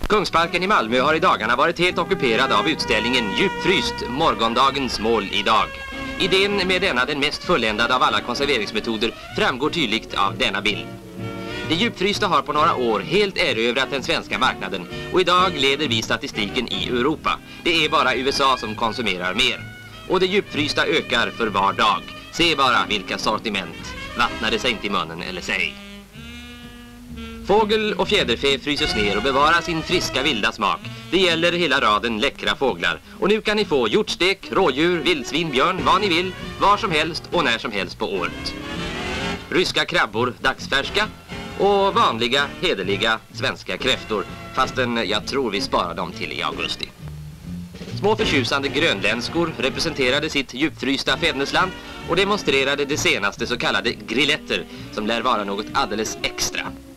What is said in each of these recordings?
Kungsparken i Malmö har i dagarna varit helt ockuperad av utställningen Djupfryst, morgondagens mål idag. Idén med denna, den mest fulländade av alla konserveringsmetoder, framgår tydligt av denna bild. Det djupfrysta har på några år helt erövrat den svenska marknaden och idag leder vi statistiken i Europa. Det är bara USA som konsumerar mer. Och det djupfrysta ökar för var dag. Se bara vilka sortiment. Vattnar det sig inte i munnen eller säg. Fågel och fjäderfä fryses ner och bevarar sin friska vilda smak. Det gäller hela raden läckra fåglar. Och nu kan ni få hjortstek, rådjur, vildsvin, björn, vad ni vill, var som helst och när som helst på året. Ryska krabbor, dagsfärska, och vanliga, hederliga svenska kräftor, fastän jag tror vi sparar dem till i augusti. Små förtjusande grönländskor representerade sitt djupfrysta fädernesland och demonstrerade det senaste så kallade grilletter, som lär vara något alldeles extra.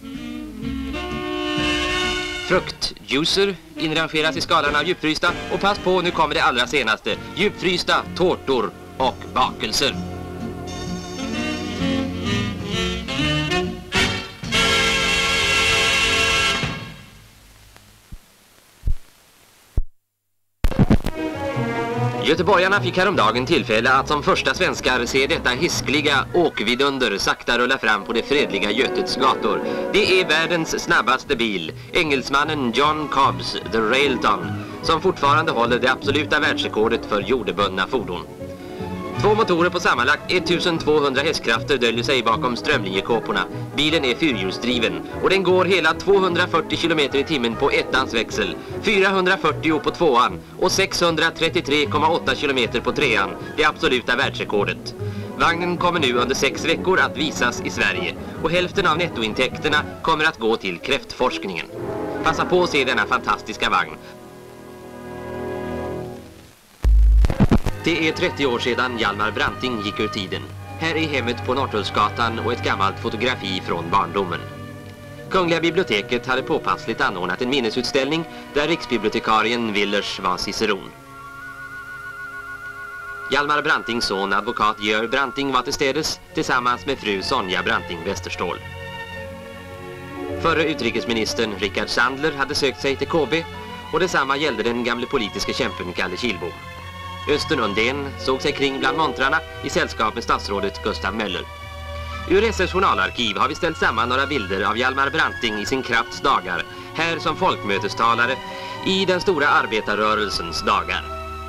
Fruktjuicer inrangeras i skalan av djupfrysta och pass på, nu kommer det allra senaste. Djupfrysta tårtor och bakelser. Göteborgarna fick häromdagen tillfälle att som första svenskar se detta hiskliga åkvidunder sakta rulla fram på det fredliga Götets gator. Det är världens snabbaste bil, engelsmannen John Cobbs The Railton, som fortfarande håller det absoluta världsrekordet för jordebundna fordon. 2 motorer på sammanlagt 1200 hästkrafter döljer sig bakom strömlinjekåporna. Bilen är fyrhjulsdriven och den går hela 240 km i timmen på ettans växel, 440 på tvåan och 633,8 km på trean, det absoluta världsrekordet. Vagnen kommer nu under 6 veckor att visas i Sverige och hälften av nettointäkterna kommer att gå till kräftforskningen. Passa på att se denna fantastiska vagn. Det är 30 år sedan Hjalmar Branting gick ur tiden. Här är hemmet på Norrtullsgatan och ett gammalt fotografi från barndomen. Kungliga biblioteket hade påpassligt anordnat en minnesutställning där riksbibliotekarien Willers var ciceron. Hjalmar Brantings son, advokat Georg Branting, var tillstädes tillsammans med fru Sonja Branting Westerståhl. Förre utrikesministern Rickard Sandler hade sökt sig till KB och detsamma gällde den gamle politiska kämpen Kalle Kilbom. Östen Undén såg sig kring bland montrarna i sällskap med statsrådet Gustav Möller. Ur SR:s journalarkiv har vi ställt samman några bilder av Hjalmar Branting i sin krafts dagar, här som folkmötestalare i den stora arbetarrörelsens dagar.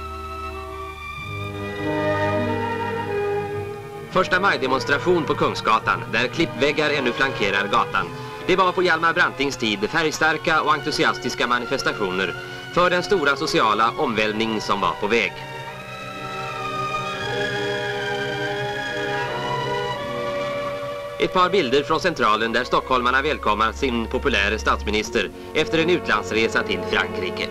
Första maj-demonstration på Kungsgatan, där klippväggar ännu flankerar gatan. Det var på Hjalmar Brantings tid färgstarka och entusiastiska manifestationer för den stora sociala omvälvning som var på väg. Ett par bilder från centralen där stockholmarna välkomnar sin populära statsminister efter en utlandsresa till Frankrike.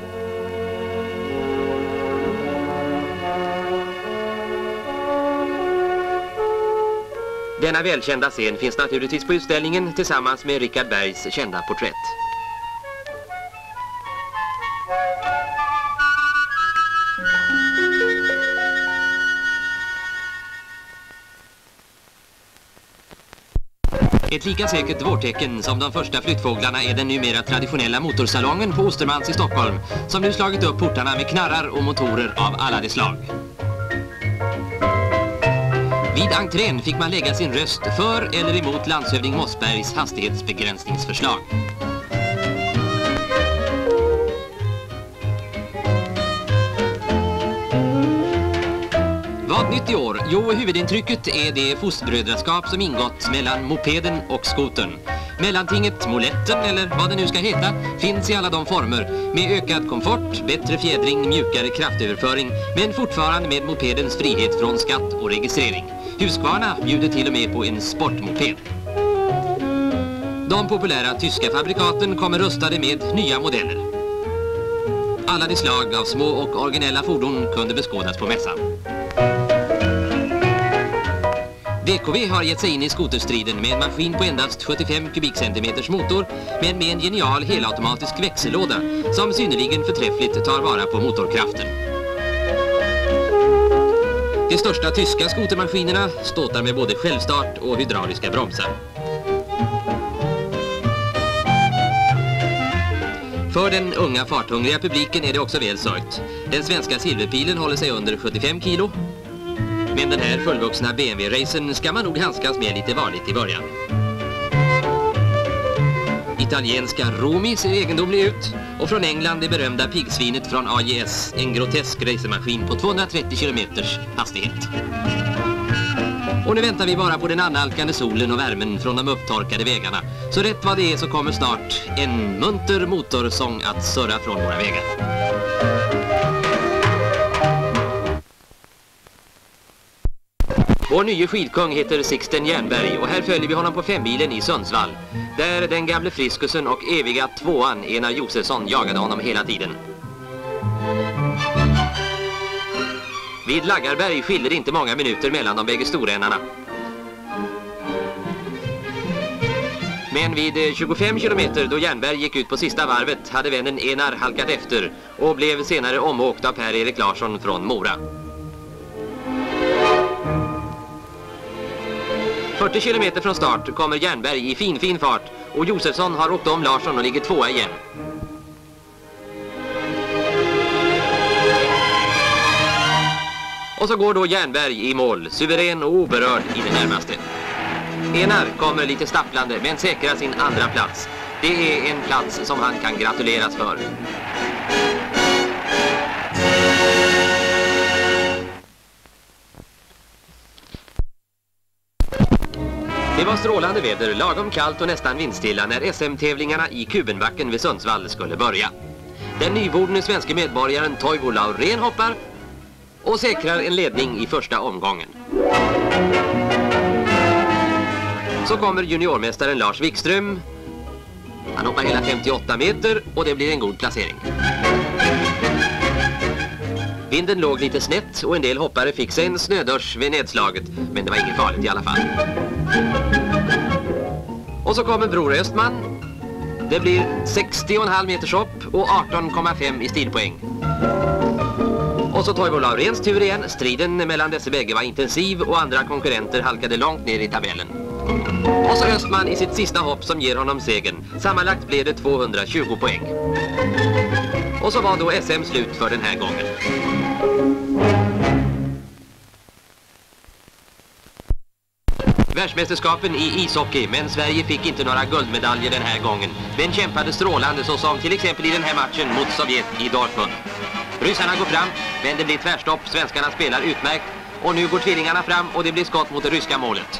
Denna välkända scen finns naturligtvis på utställningen tillsammans med Richard Bergs kända porträtt. Ett lika säkert vårtecken som de första flyttfåglarna är den numera traditionella motorsalongen på Ostermans i Stockholm, som nu slagit upp portarna med knarrar och motorer av alla de slag. Vid entrén fick man lägga sin röst för eller emot landshövding Mossbergs hastighetsbegränsningsförslag. Vad nytt i år? Jo, huvudintrycket är det fosterbrödraskap som ingått mellan mopeden och skotern. Mellantinget, moletten eller vad det nu ska heta, finns i alla de former med ökad komfort, bättre fjädring, mjukare kraftöverföring, men fortfarande med mopedens frihet från skatt och registrering. Husqvarna bjuder till och med på en sportmoped. De populära tyska fabrikaten kommer rustade med nya modeller. Alla de slag av små och originella fordon kunde beskådas på mässan. DKV har gett sig in i skoterstriden med en maskin på endast 75 kubikcentimeters motor, men med en genial helautomatisk växellåda som synnerligen förträffligt tar vara på motorkraften. De största tyska skotermaskinerna ståtar med både självstart och hydrauliska bromsar. För den unga farthungriga publiken är det också väl sörjt. Den svenska silverpilen håller sig under 75 kilo. Men den här fullvuxna BMW-racen ska man nog handskas med lite varligt i början. Italienska Romi ser egendomlig ut. Och från England det berömda piggsvinet från AJS, en grotesk racermaskin på 230 kilometers hastighet. Och nu väntar vi bara på den annalkande solen och värmen från de upptorkade vägarna. Så rätt vad det är så kommer snart en munter motorsång att surra från våra vägar. Vår nye skidkung heter Sixten Jernberg och här följer vi honom på 5-milen i Sundsvall. Där den gamle friskusen och eviga tvåan Enar Josefsson jagade honom hela tiden. Vid Laggarberg skiljer det inte många minuter mellan de bägge storränarna. Men vid 25 kilometer då Jernberg gick ut på sista varvet hade vännen Enar halkat efter och blev senare omåkt av Per-Erik Larsson från Mora. 40 kilometer från start kommer Jernberg i fin fart och Josefsson har åkt om Larsson och ligger tvåa igen. Och så går då Jernberg i mål, suverän och oberörd i det närmaste. Enar kommer lite stapplande men säkrar sin andra plats. Det är en plats som han kan gratuleras för. Det var strålande väder, lagom kallt och nästan vindstilla när SM-tävlingarna i Kubenbacken vid Sundsvall skulle börja. Den nyvordne svenska medborgaren Toivo Laurén hoppar och säkrar en ledning i första omgången. Så kommer juniormästaren Lars Wikström. Han hoppar hela 58 meter och det blir en god placering. Vinden låg lite snett och en del hoppare fick sig en snödörs vid nedslaget, men det var inget farligt i alla fall. Och så kommer Bror Östman. Det blir 60,5 meters hopp och 18,5 i stilpoäng. Och så Toivo Lauréns tur igen. Striden mellan dessa bägge var intensiv och andra konkurrenter halkade långt ner i tabellen. Och så Östman i sitt sista hopp som ger honom segern. Sammanlagt blev det 220 poäng. Och så var då SM slut för den här gången. Världsmästerskapen i ishockey, men Sverige fick inte några guldmedaljer den här gången. Men kämpade strålande så som till exempel i den här matchen mot Sovjet i Dortmund. Ryssarna går fram, men det blir tvärstopp. Svenskarna spelar utmärkt. Och nu går tvillingarna fram och det blir skott mot det ryska målet.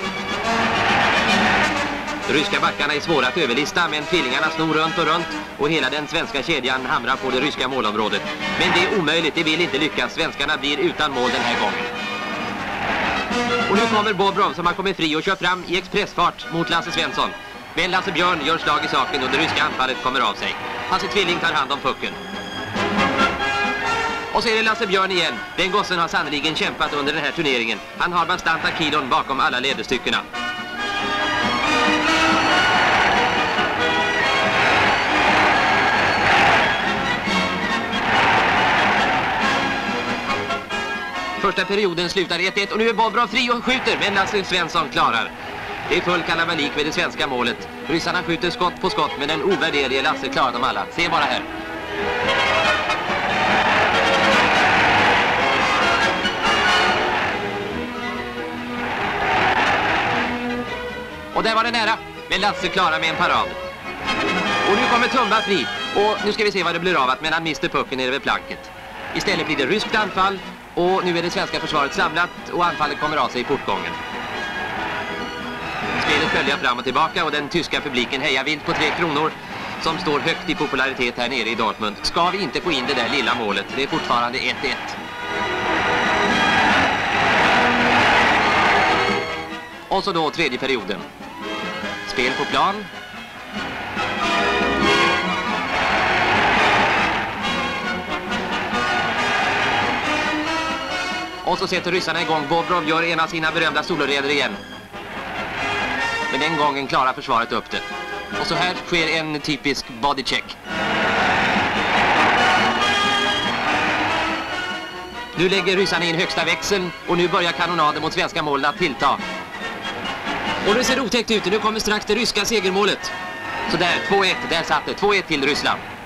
Ryska backarna är svåra att överlista, men tvillingarna snor runt och runt och hela den svenska kedjan hamrar på det ryska målområdet. Men det är omöjligt, det vill inte lyckas. Svenskarna blir utan mål den här gången. Och nu kommer Bobrov som har kommit fri och kör fram i expressfart mot Lasse Svensson. Men Lasse Björn gör slag i saken och det ryska anfallet kommer av sig. Hasse Tvilling tar hand om pucken. Och så är det Lasse Björn igen. Den gossen har sannoliken kämpat under den här turneringen. Han har bastanta kilon bakom alla lederstyckena. Första perioden slutar 1-1 och nu är Bobrov fri och skjuter, men Lasse Svensson klarar. Det är full kalabalik vid det svenska målet. Ryssarna skjuter skott på skott, men den ovärderlige Lasse klarar dem alla. Se bara här. Och där var det nära, men Lasse klarar med en parad. Och nu kommer Tumba fri. Och nu ska vi se vad det blir av att, men han mister pucken nere vid planket. Istället blir det ryskt anfall. Och nu är det svenska försvaret samlat och anfallet kommer av sig i portgången. Spelet följer fram och tillbaka och den tyska publiken hejar vilt på 3 kronor som står högt i popularitet här nere i Dortmund. Ska vi inte få in det där lilla målet? Det är fortfarande 1-1. Och så då tredje perioden. Spel på plan. Och så sätter ryssarna igång. Bobrov gör en av sina berömda soloreder igen. Men den gången klarar försvaret upp det. Och så här sker en typisk bodycheck. Nu lägger ryssarna in högsta växeln och nu börjar kanonaden mot svenska målen att tillta. Och det ser otäckt ut. Nu kommer strax det ryska segermålet. Så där, 2-1, där satt det. 2-1 till Ryssland.